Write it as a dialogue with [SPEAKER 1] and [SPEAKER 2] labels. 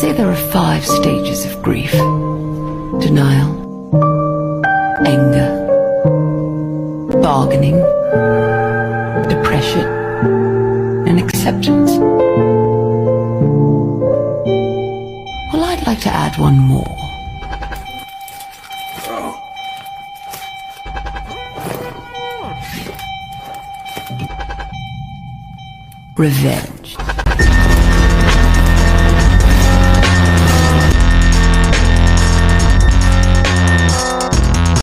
[SPEAKER 1] say there are 5 stages of grief: denial, anger, bargaining, depression, and acceptance. Well, I'd like to add one more. Revenge.